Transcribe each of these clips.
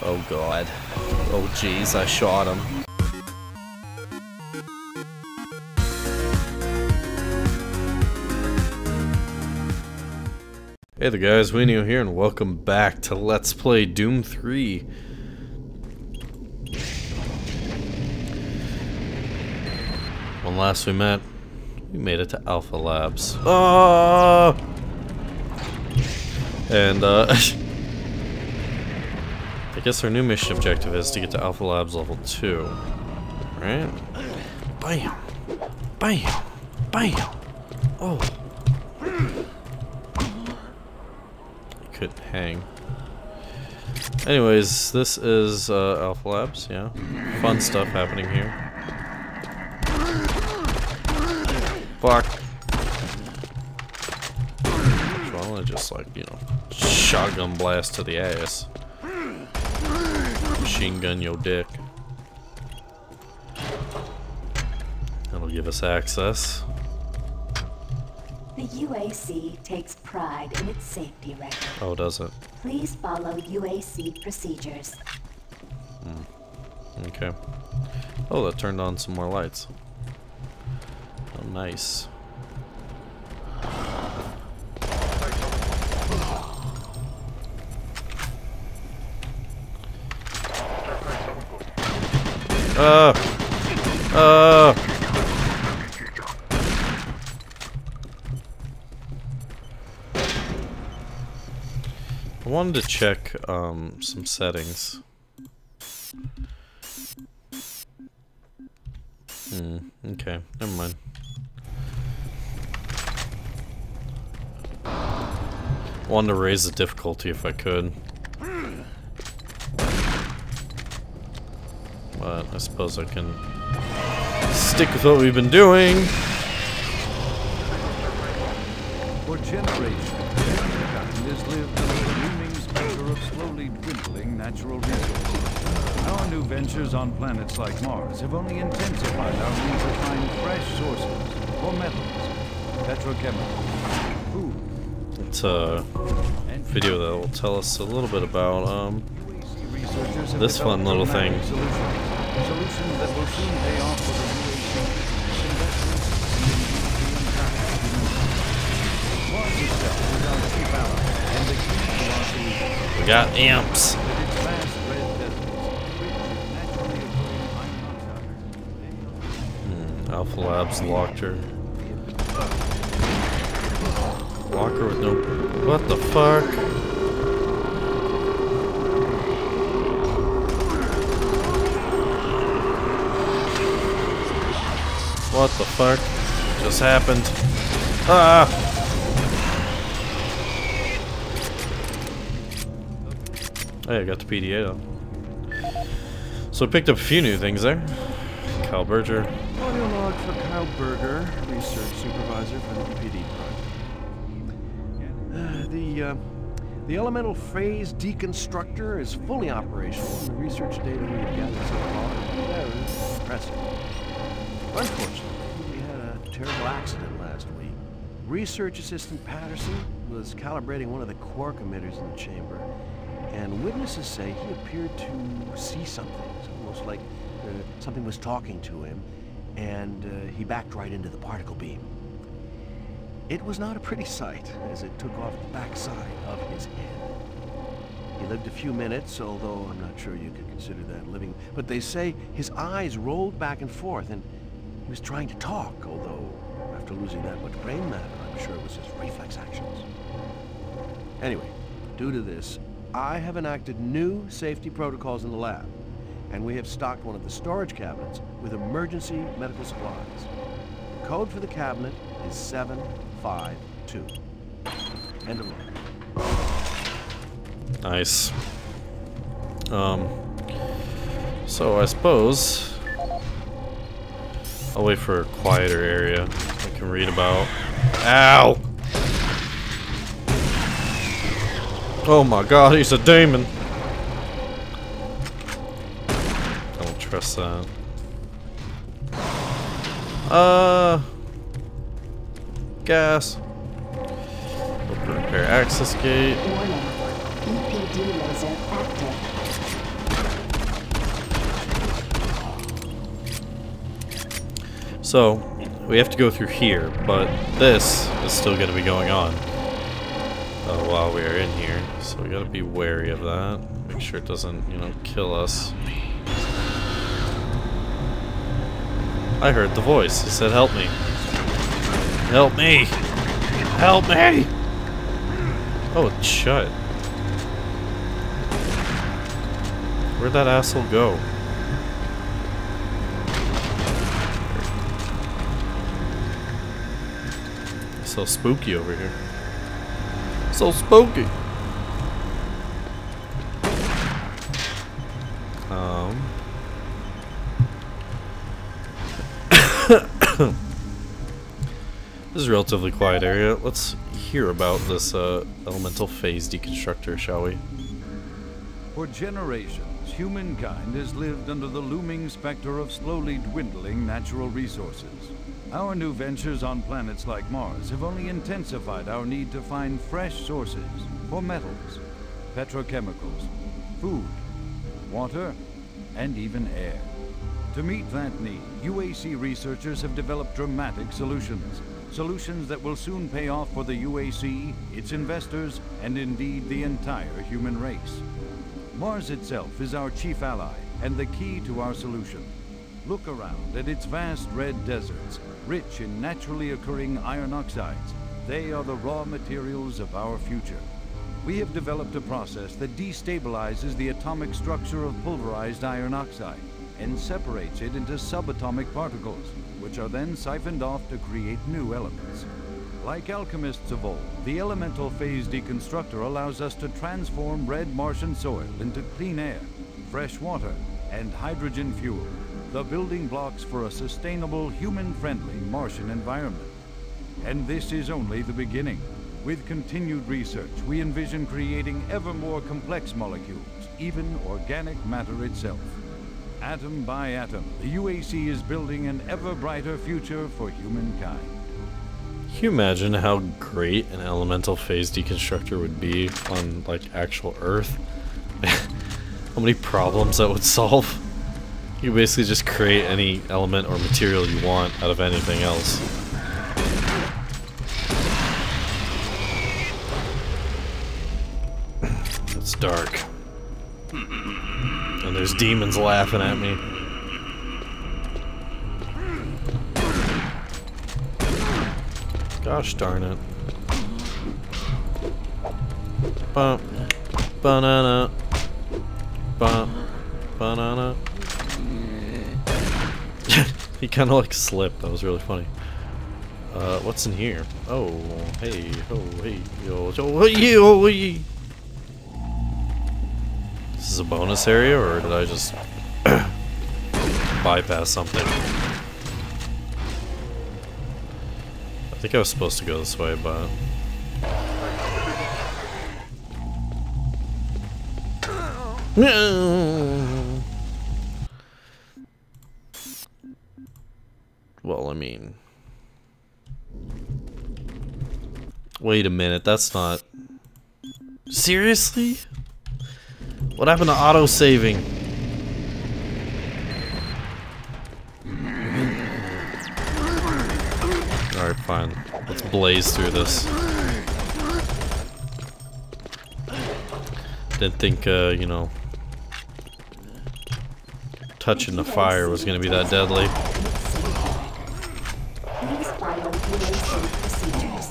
Oh god. Oh jeez, I shot him. Hey there guys, TheWeoneo here and welcome back to Let's Play Doom 3. When last we met, we made it to Alpha Labs. Oh! And I guess our new mission objective is to get to Alpha Labs level 2. Right? Bam! Bam! Bam! Oh! Could hang. Anyways, this is Alpha Labs, yeah. Fun stuff happening here. Fuck. So I wanna just like, you know, shotgun blast to the ass. Machine gun your dick. That'll give us access. The UAC takes pride in its safety record. Oh, does it? Please follow UAC procedures. Okay. Oh, that turned on some more lights. Oh, nice. I wanted to check some settings. Okay, never mind. Wanted to raise the difficulty if I could. But I suppose I can stick with what we've been doing. For generations, mankind has lived in a looming specter of slowly dwindling natural resources. Our new ventures on planets like Mars have only intensified our need to find fresh sources for metals, petrochemicals, food. It's a video that will tell us a little bit about this fun little thing. Solutions that will soon pay off for the We got amps. Alpha Labs locked her. Locker with no... What the fuck? What the fuck just happened? Ah! Hey, I got the PDA though. So I picked up a few new things there. Kyle Berger. Audio log for Kyle Berger, research supervisor for the EPD project. The elemental phase deconstructor is fully operational, and the research data we have gathered so far is very impressive. Unfortunately, we had a terrible accident last week. Research assistant Patterson was calibrating one of the quark emitters in the chamber, and witnesses say he appeared to see something. It's almost like something was talking to him, and he backed right into the particle beam. It was not a pretty sight, as it took off the backside of his head. He lived a few minutes, although I'm not sure you could consider that living, but they say his eyes rolled back and forth, and he was trying to talk, although after losing that much brain matter, I'm sure it was his reflex actions. Anyway, due to this, I have enacted new safety protocols in the lab, and we have stocked one of the storage cabinets with emergency medical supplies. The code for the cabinet is 752. End of line. Nice. So I suppose I'll wait for a quieter area I can read about. Ow! Oh my god, he's a demon! I don't trust that. Gas. Open repair access gate. Warning. EPD laser active. So, we have to go through here, but this is still going to be going on while we are in here. So we gotta be wary of that. Make sure it doesn't, you know, kill us. I heard the voice. It said, help me. Help me! Help me! Oh, it's shut. Where'd that asshole go? It's so spooky over here. So spooky. This is a relatively quiet area. Let's hear about this elemental phase deconstructor, shall we? For generations, humankind has lived under the looming specter of slowly dwindling natural resources. Our new ventures on planets like Mars have only intensified our need to find fresh sources for metals, petrochemicals, food, water, and even air. To meet that need, UAC researchers have developed dramatic solutions. Solutions that will soon pay off for the UAC, its investors, and indeed the entire human race. Mars itself is our chief ally and the key to our solution. Look around at its vast red deserts, rich in naturally occurring iron oxides. They are the raw materials of our future. We have developed a process that destabilizes the atomic structure of pulverized iron oxide and separates it into subatomic particles, which are then siphoned off to create new elements. Like alchemists of old, the elemental phase deconstructor allows us to transform red Martian soil into clean air, fresh water, and hydrogen fuel, the building blocks for a sustainable, human-friendly Martian environment. And this is only the beginning. With continued research, we envision creating ever more complex molecules, even organic matter itself. Atom by atom, the UAC is building an ever brighter future for humankind. Can you imagine how great an elemental phase deconstructor would be on, like, actual Earth? How many problems that would solve? You basically just create any element or material you want out of anything else. It's dark. And there's demons laughing at me. Gosh darn it. Bump. Banana. Bump. Banana. He kinda like slipped. That was really funny. What's in here? Oh, hey, yo, hey, yo, hey. This is a bonus area, or did I just bypass something? I think I was supposed to go this way, but... Well, I mean... Wait a minute, that's not... Seriously? What happened to auto-saving? Alright, fine. Let's blaze through this. Didn't think, you know... touching the fire was gonna be that deadly. Please follow UAC procedures.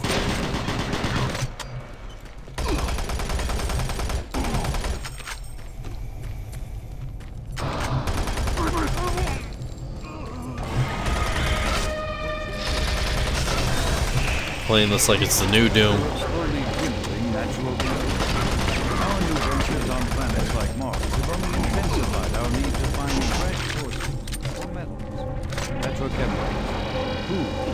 Playing this like it's the new Doom. Slowly dwindling natural resources. Our new ventures on planets like Mars have only intensified our need to find fresh sources for metals, petrochemicals, food.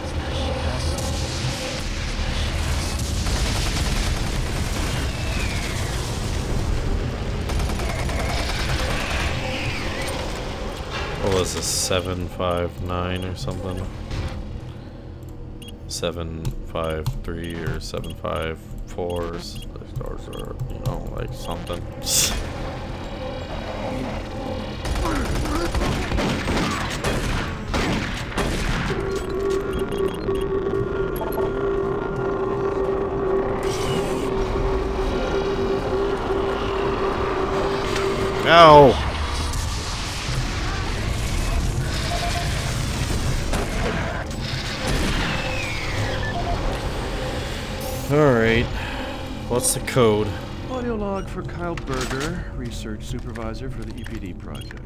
What was this, 759 or something? 753 or 754 or, you know, like something. No! Alright. What's the code? Audio log for Kyle Berger, research supervisor for the EPD project.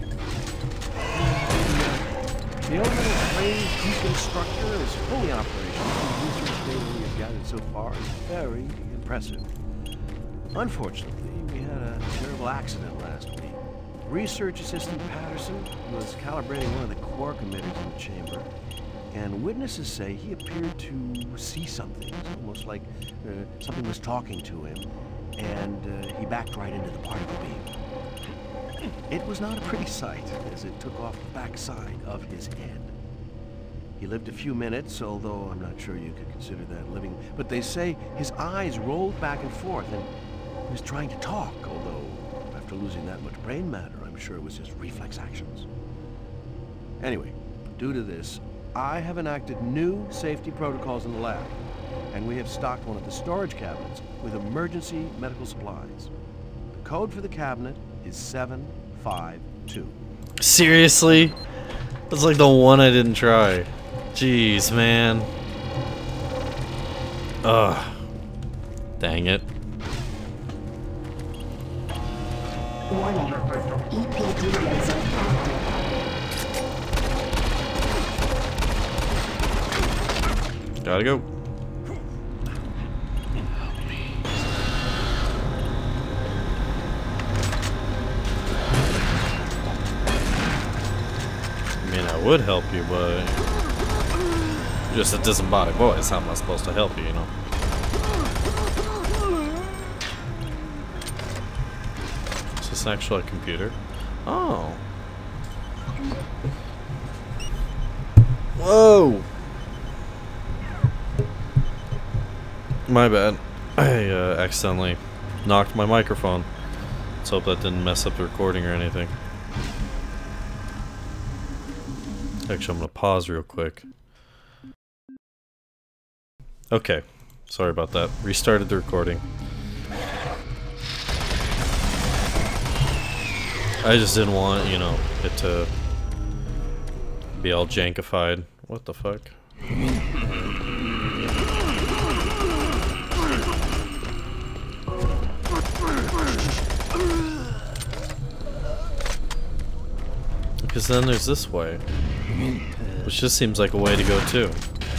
The elemental phase deconstructor is fully operational. The research data we have gathered so far is very impressive. Unfortunately, we had a terrible accident last week. Research assistant Patterson was calibrating one of the quark emitters in the chamber, and witnesses say he appeared to see something. It's almost like something was talking to him, and he backed right into the particle beam. It was not a pretty sight, as it took off the backside of his head. He lived a few minutes, although I'm not sure you could consider that living, but they say his eyes rolled back and forth, and he was trying to talk, although after losing that much brain matter, I'm sure it was just reflex actions. Anyway, due to this, I have enacted new safety protocols in the lab, and we have stocked one of the storage cabinets with emergency medical supplies. The code for the cabinet is 752. Seriously? That's like the one I didn't try. Jeez, man. Ugh. Dang it. Warning. EPD laser active. Gotta go. I mean, I would help you, but just a disembodied voice. How am I supposed to help you, you know? Is this actually a computer? Oh. Whoa! My bad. I accidentally knocked my microphone. Let's hope that didn't mess up the recording or anything. Actually, I'm gonna pause real quick. Okay. Sorry about that. Restarted the recording. I just didn't want, you know, it to be all jankified. What the fuck? Because then there's this way, which just seems like a way to go too.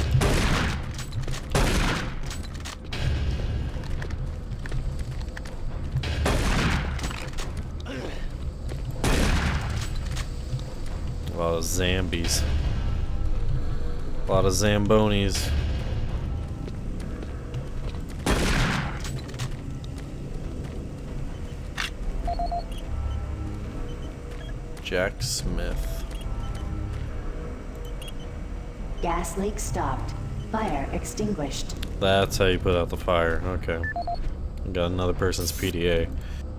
A lot of zombies. A lot of zambonis. Jack Smith. Gas leak stopped. Fire extinguished. That's how you put out the fire. Okay. Got another person's PDA.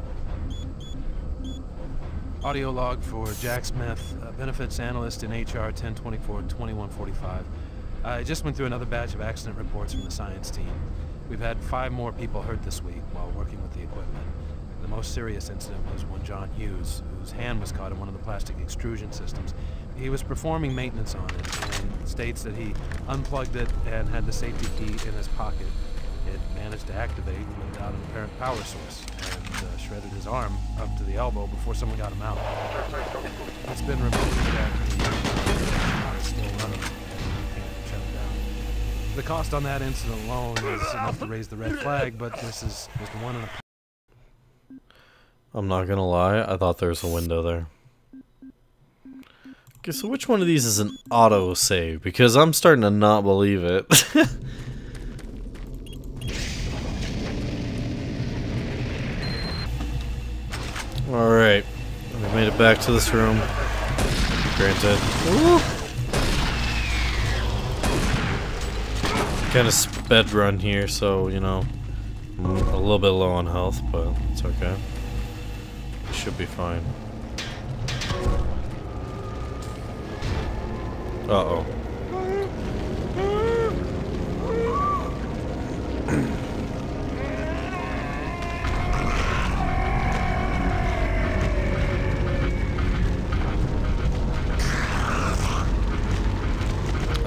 Audio log for Jack Smith, benefits analyst in HR 1024-2145. I just went through another batch of accident reports from the science team. We've had 5 more people hurt this week while working with the equipment. The most serious incident was one John Hughes, whose hand was caught in one of the plastic extrusion systems. He was performing maintenance on it and states that he unplugged it and had the safety key in his pocket. It managed to activate without an apparent power source and shredded his arm up to the elbow before someone got him out. It's been reported that the is still running and can't shut it down. The cost on that incident alone is enough to raise the red flag, but this is the one in a... I'm not gonna lie, I thought there was a window there. Okay, so which one of these is an auto save? Because I'm starting to not believe it. Alright, we made it back to this room. Granted. Kind of sped run here, so, you know, I'm a little bit low on health, but it's okay. Should be fine. Uh-oh.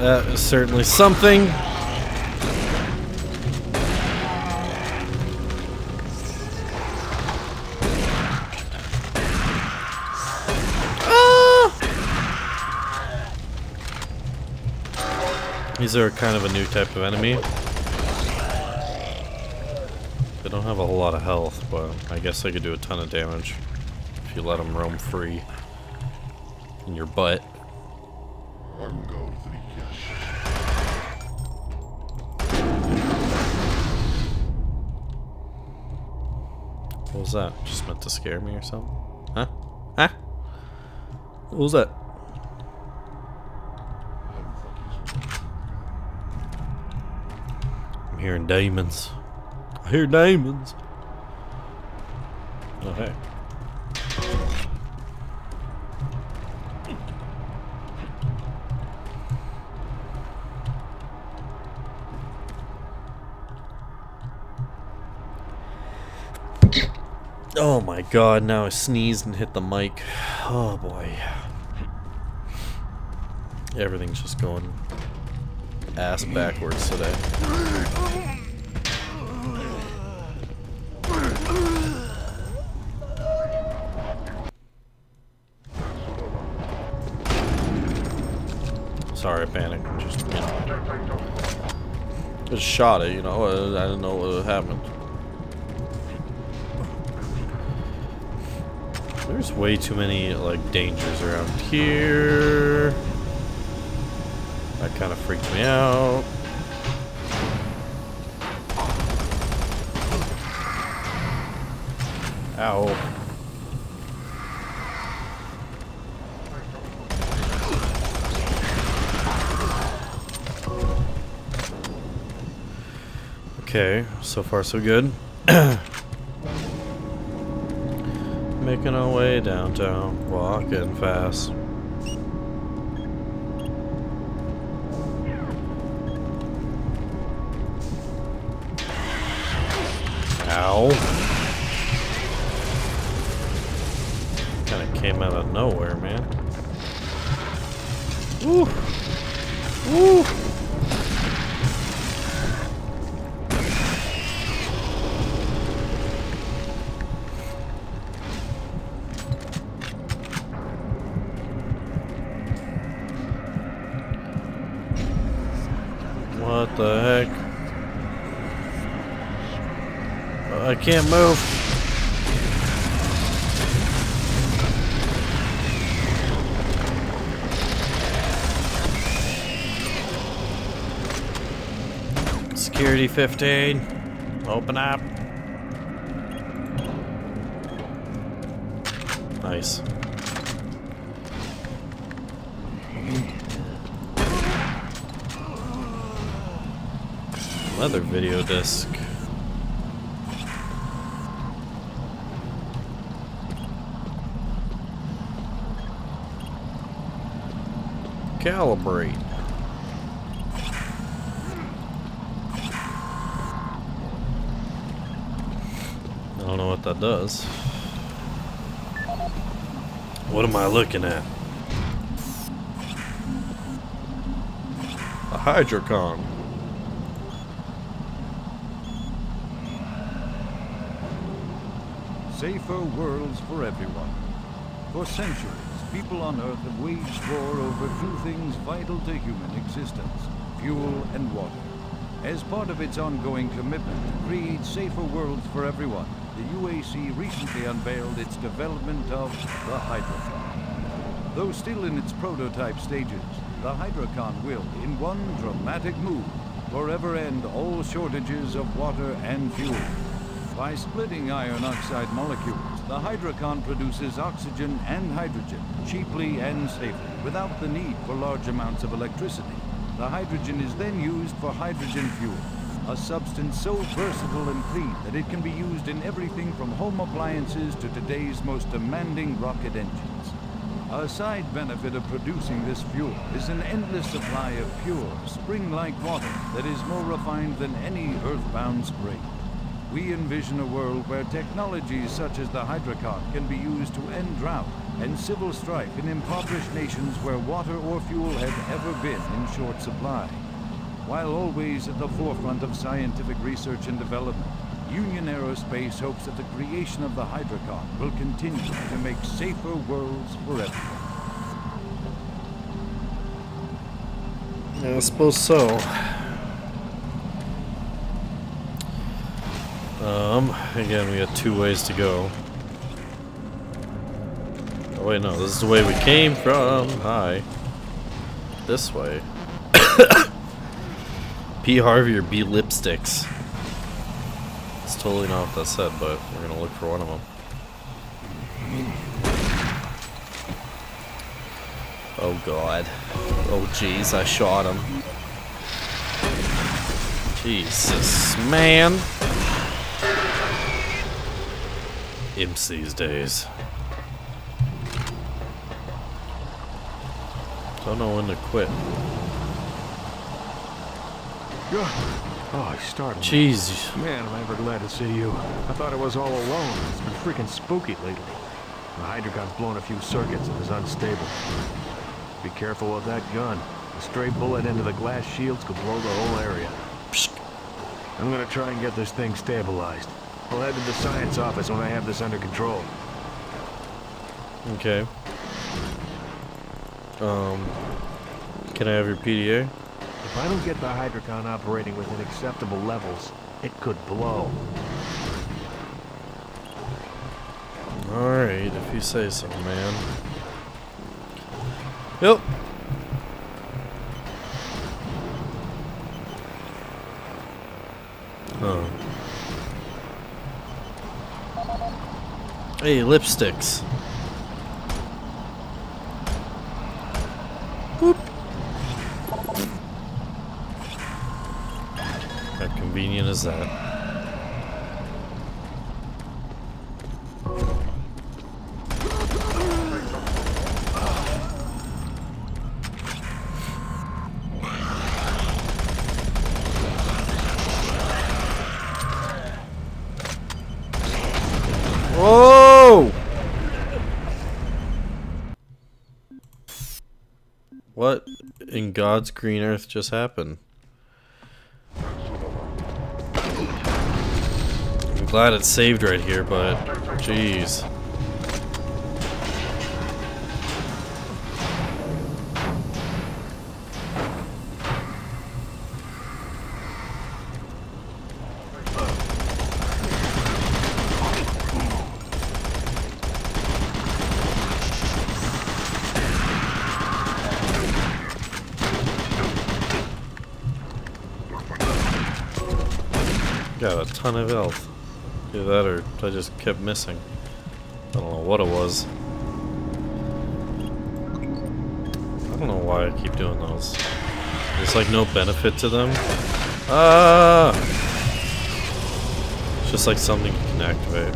That is certainly something. These are kind of a new type of enemy. They don't have a whole lot of health, but I guess they could do a ton of damage if you let them roam free in your butt. What was that? Just meant to scare me or something? Huh? Huh? What was that? I'm hearing demons. I hear demons. Oh, hey. Oh my god, now I sneezed and hit the mic. Oh boy. Everything's just going ass backwards today. Sorry, I panicked. Just, you know. Just shot it, you know. I didn't know what happened. There's way too many, like, dangers around here. That kind of freaked me out. Ow. Okay, so far so good. Making our way downtown, walking fast. Ow. Kinda came out of nowhere, man. Woo! Woo! What the heck? I can't move. Security 15. Open up. Nice. Leather video disc. Calibrate. I don't know what that does. What am I looking at? A hydrocon. Safer worlds for everyone. For centuries, people on Earth have waged war over two things vital to human existence: fuel and water. As part of its ongoing commitment to create safer worlds for everyone, the UAC recently unveiled its development of the Hydrocon. Though still in its prototype stages, the Hydrocon will, in one dramatic move, forever end all shortages of water and fuel. By splitting iron oxide molecules, the Hydrocon produces oxygen and hydrogen cheaply and safely, without the need for large amounts of electricity. The hydrogen is then used for hydrogen fuel, a substance so versatile and clean that it can be used in everything from home appliances to today's most demanding rocket engines. A side benefit of producing this fuel is an endless supply of pure, spring-like water that is more refined than any earthbound spring. We envision a world where technologies such as the Hydrocon can be used to end drought, and civil strife in impoverished nations where water or fuel have ever been in short supply. While always at the forefront of scientific research and development, Union Aerospace hopes that the creation of the Hydrocon will continue to make safer worlds for everyone. Yeah, I suppose so. Again, we got 2 ways to go. Oh wait, no, this is the way we came from. Hi. This way. P. Harvey or B. Lipsticks. It's totally not what that said, but we're gonna look for one of them. Oh god. Oh jeez, I shot him. Jesus, man. Imps these days. Don't know when to quit. Oh, I started. Jeez. Man, am I ever glad to see you. I thought I was all alone. It's been freaking spooky lately. The Hydrocon's blown a few circuits and is unstable. Be careful with that gun. A stray bullet into the glass shields could blow the whole area. Psst. I'm gonna try and get this thing stabilized. I'll head to the science office when I have this under control. Okay. Can I have your PDA? If I don't get the Hydrocon operating within acceptable levels, it could blow. Alright, if you say so, man. Yep. Huh. Hey, lipsticks. Boop. How convenient is that? Whoa! What in God's green earth just happened? I'm glad it's saved right here, but jeez. Got a ton of health. Either that or I just kept missing. I don't know what it was. I don't know why I keep doing those. There's like no benefit to them. Ah! It's just like something you can activate.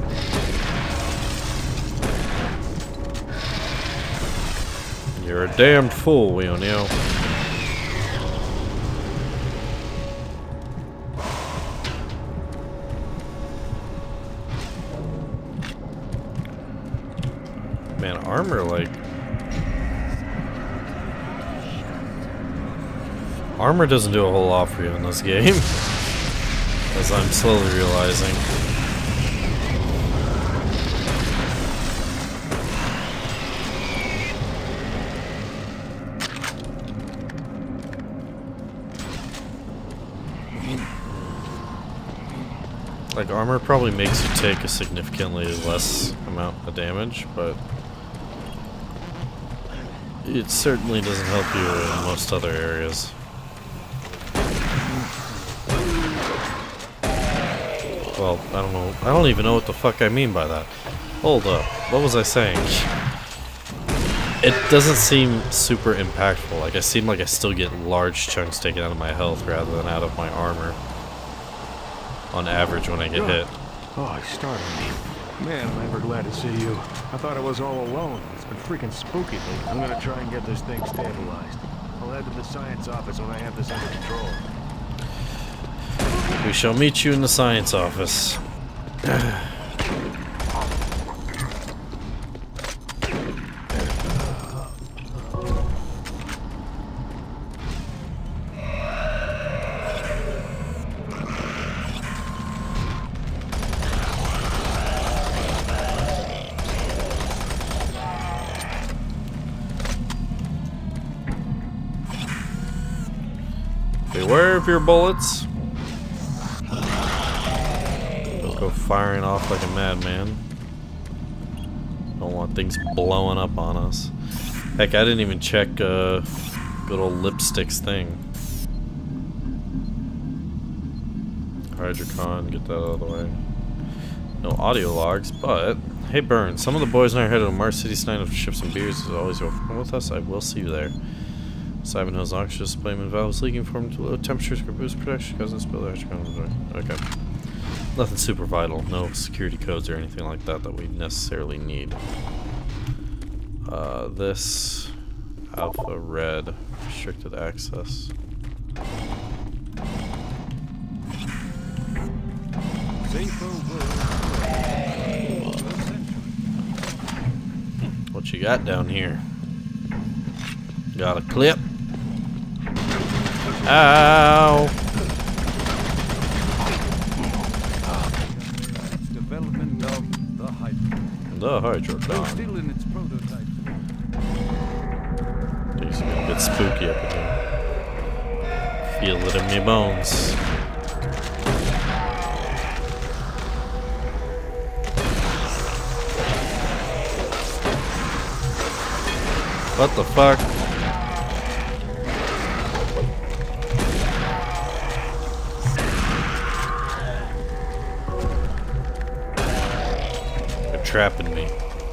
You're a damned fool, TheWeoneo. Man, armor, like... Armor doesn't do a whole lot for you in this game. As I'm slowly realizing. Like, armor probably makes you take a significantly less amount of damage, but it certainly doesn't help you in most other areas. Well, I don't know. I don't even know what the fuck I mean by that. Hold up. What was I saying? It doesn't seem super impactful. Like, I seem like I still get large chunks taken out of my health rather than out of my armor. On average when I get hit. Oh, it startled me. Man, am I ever glad to see you. I thought I was all alone. It's been freaking spooky lately. I'm gonna try and get this thing stabilized. I'll head to the science office when I have this under control. We shall meet you in the science office. beware of your bullets. Don't go firing off like a madman. Don't want things blowing up on us. Heck, I didn't even check good old Lipstick's thing. Hydrocon, get that out of the way. No audio logs, but hey Burn, some of the boys and I are headed to Mars City tonight to ship some beers. As always, you'll come with us. I will see you there. Simon Hill's oxygen displacement valves leaking from to low temperatures could boost production because it's built hydrocon. Okay. Nothing super vital. No security codes or anything like that that we necessarily need. This Alpha Red restricted access. What you got down here? Got a clip. Ow! Development of the Hydra. The Hydrocon. Still in its prototype. It's gonna get spooky up in here. Feel it in my bones. What the fuck? They're trapping me.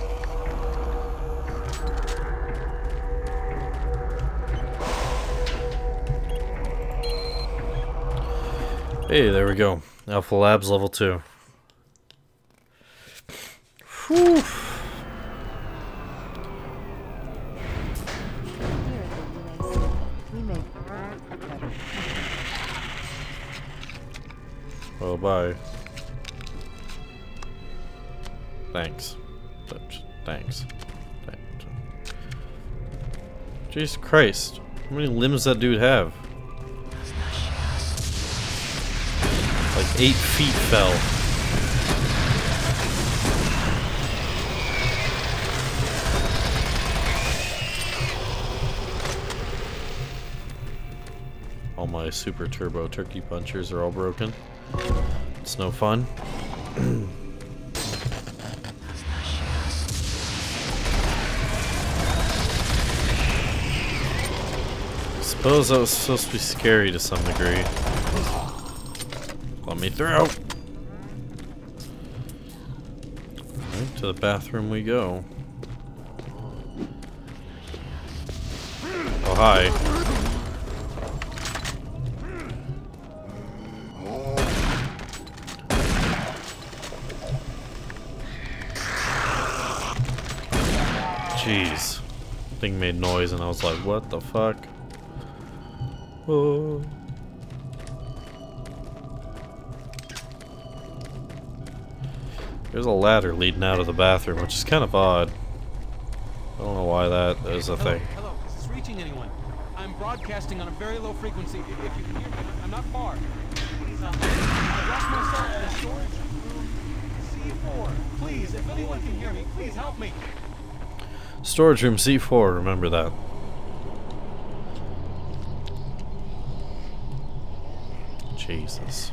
Hey, there we go. Alpha Labs level 2. Whew. Oh, bye. Thanks. Thanks. Jesus Christ. How many limbs does that dude have? Like 8 feet fell. All my super turbo turkey punchers are all broken. It's no fun. Suppose that was supposed to be scary to some degree. Let me through. Right, to the bathroom we go. Oh, hi. Jeez. Thing made noise and I was like, what the fuck? Oh. There's a ladder leading out of the bathroom, which is kind of odd. I don't know why that is a thing. Hello, is this reaching anyone? I'm broadcasting on a very low frequency. If you can hear me, I'm not far. I lost myself in the storage room C4. Please, if anyone can hear me, please help me. Storage room C4, remember that. Jesus.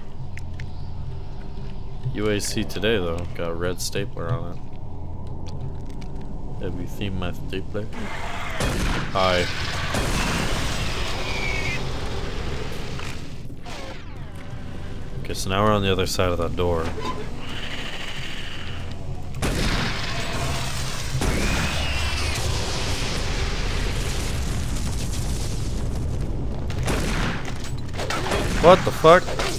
UAC today though, got a red stapler on it. Have you seen my stapler? Hi. Okay, so now we're on the other side of that door. What the fuck?